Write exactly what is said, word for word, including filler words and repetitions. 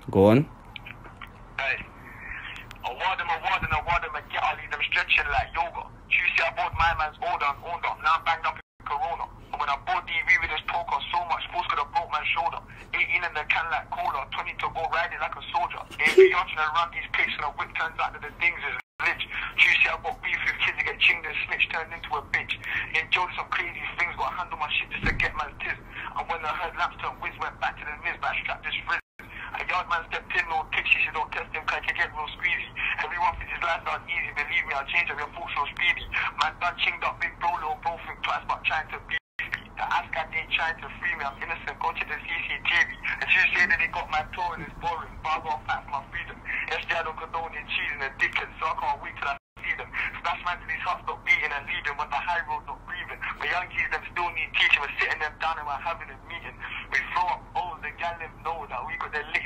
Go on. Hey. I ward them, I ward them, I ward them, and get all leave them stretching like yoga. You see, I bought my man's order and order. Now I'm banged up in Corona. And when I bought D V with this poker, so much force could have broke my shoulder. eighteen in the can like cola, twenty to go riding like a soldier. If you're trying to run these places and a whip turns out that the things is glitch. You see, I got beef with kids that get chinged and snitch turned into a bitch. Enjoyed some crazy things, got to handle my shit just to get my tiz. And when I heard laps turn whiz, went back to the miz, but I strapped this frizz. A yard man stepped in, no tick, she said don't test him, cause I can get real squeezy. Everyone thinks his life not easy, believe me, I'll change up your full so speedy. Man done chinged up, big bro, little bro, think twice about trying to be. The ask I ain't trying to free me, I'm innocent, go to the C C T V. And you say that they got my toe and it's boring, but I got fight for my freedom. S J I don't condone in cheese and addicted, so I can't wait till I see them. Smash man to these hearts, stop beating and leaving, when the high road not breathing. My young kids, them still need teaching, we're sitting them down and we're having a meeting. We throw up O's, the gal them know that we got their